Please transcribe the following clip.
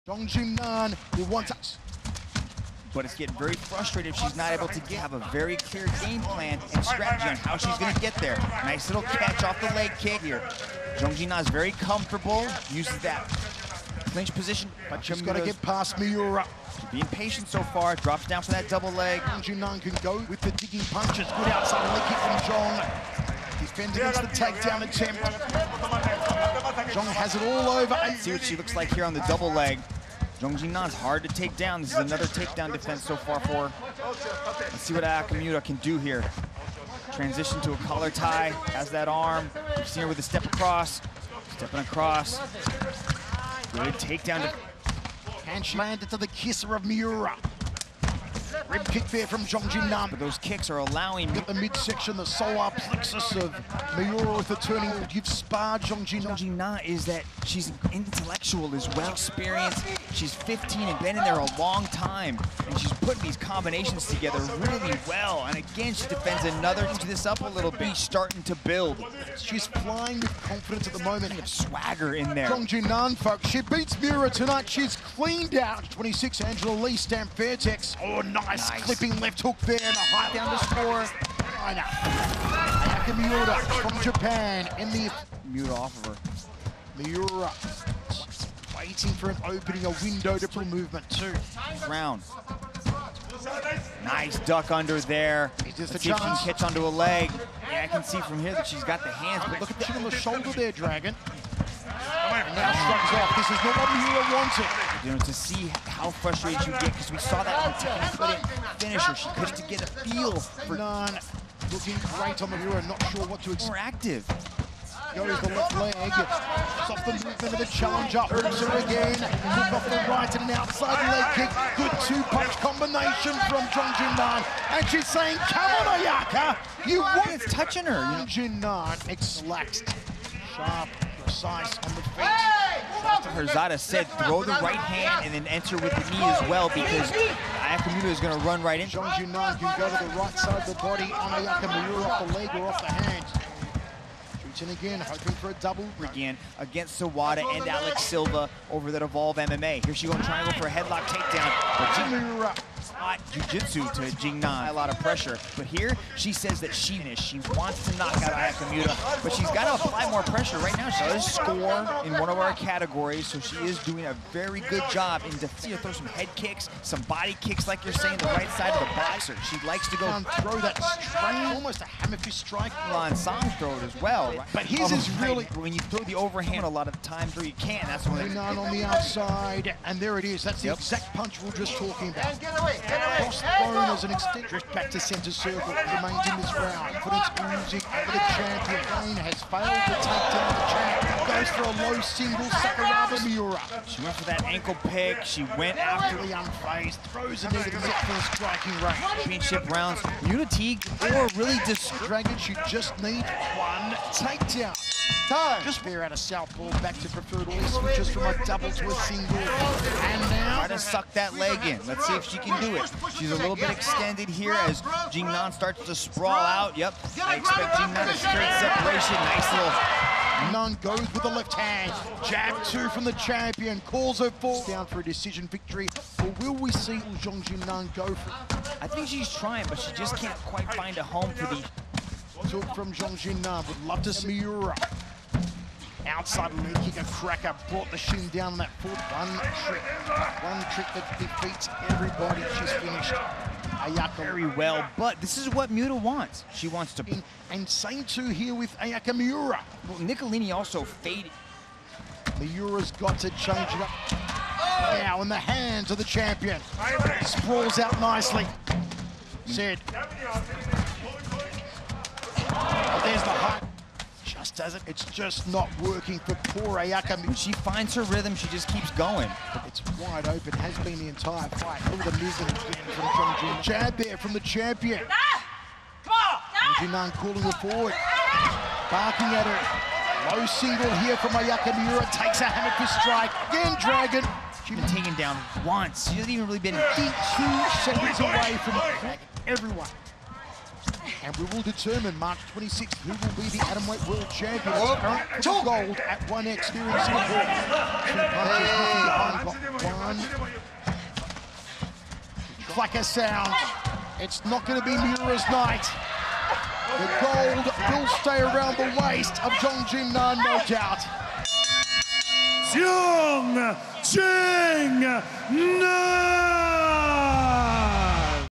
Jing who wants us. But it's getting very frustrated if she's not able to have a very clear game plan and strategy on how she's going to get there. Nice little catch off the leg kick here. Jing is very comfortable, uses that clinch position. But she's got to get past Miura. Being patient so far, drops down for that double leg. Jing can go with the digging punches. Good outside leg kick from Xiong. Defends against the takedown attempt. Xiong has it all over. See what she looks like here on the double leg. Jing's hard to take down. This is another takedown defense so far for her. Let's see what Ayaka Miura can do here. Transition to a collar tie, has that arm. We've seen her with a step across, stepping across. Good takedown. And she landed to the kisser of Miura. Rib kick there from Jing. But those kicks are allowing at the midsection, the solar plexus of Miura with the turning. You've sparred Jing. Jing is that she's intellectual as well, experienced. She's 15 and been in there a long time, and she's putting these combinations together really well. And again, she defends another. This up a little bit, starting to build. She's flying with confidence at the moment. Of swagger in there. Jing, folks, she beats Miura tonight. She's cleaned out. 26, Angela Lee, Stamp Fairtex. Oh, nice clipping left hook there and a high down the score. Ayaka Miura from Japan in the Miura off of her. Miura waiting for an opening, a window to pull movement too. Round. Nice duck under there. Is this Let's the see if she can chance? catch onto a leg. Yeah, I can see from here that she's got the hands, but Look at the chin on the shoulder there, Dragon. And now shrugs off. This is not what Miura wanted. You know, to see how frustrated you get, because we saw that on Tekken, couldn't finish her. She couldn't get a feel for None. Looking great on the Miura, not sure what to expect. more active. Goes the left leg. Off the movement of the challenger. Hooks her again. Hook off the right and an outside leg kick. Good two-punch combination from Jing. And she's saying, come on, Ayaka. You want It's touching her. You know? Jing ex-laxed. Sharp, precise on the feet. Herzada said throw the right hand and then enter with the knee as well, because Ayaka Miura is going to run right in. Jing can go to the right side of the body on Ayaka Miura off the leg or off the hand. Shoots in again, hoping for a double. Again against Sawada and Alex Silva over that Evolve MMA. Here she going triangle for a headlock takedown. But Miura. Hot jiu-jitsu to Jing. A lot of pressure. But here she says that she wants to knock out Ayaka Miura, but she's got to apply more pressure. Right now she does score in one of our categories, so she is doing a very good job in defense. Throw some head kicks, some body kicks, like you're saying, the right side of the boxer. She likes to go throw that straight, almost a hammer fist strike. On Song throw it as well. Right? But his is really when you throw the overhand a lot of the times where you can. That's when None on the outside, and there it is. That's the exact punch we were just talking about. Crossbone as an extent. Drift back to center circle. Remains in this round. Confidence oozing over the champion. Kane has failed to take down the champ. Goes for a low single. Sakuraba Miura. She went for that ankle pick. She went after the unfazed. Throws a knee to the neck for a striking range. Championship rounds. Unity or really Dragon, she just needs one takedown. Time. Just fair out of southpaw, back to preferred order, switches from a double to a single. And now try to suck that leg in. Let's see if she can do it. She's a little bit extended here as Jing starts to sprawl out. Yep, I expect Jing to straight separation. Nice little. Nunn goes with the left hand. Jab two from the champion. Calls her forward. Down for a decision victory. Or will we see Jing go for it? I think she's trying, but she just can't quite find a home for the. Took from Jing. Would love to see Miura. Outside leg kick, a cracker, brought the shin down on that foot. One trick that defeats everybody. She's finished. Ayaka very well, but this is what Miura wants. She wants to. And same too here with Ayaka Miura. Well, Nicolini also faded. Miura's got to change it up. Now in the hands of the champion. Sprawls out nicely. Said. Oh, there's the height. Just doesn't. It's just not working for poor Ayaka. When she finds her rhythm, she just keeps going. It's wide open. Has been the entire fight. Look at the movement from Jing. Jab there from the champion. Jing calling her forward. Barking at her. Low single here from Ayaka Miura. Takes a hammer fist strike. Again, Dragon. She's been taken down once. She hasn't even really been 2 seconds away from everyone. And we will determine March 26th who will be the atomweight world champion. It's current triple gold at 1X here in Singapore. 2 punches knocking behind, got 1. Clacker sound. It's not going to be Miura's night. The gold will stay around the waist of Jing, no doubt. Xiong, Jing,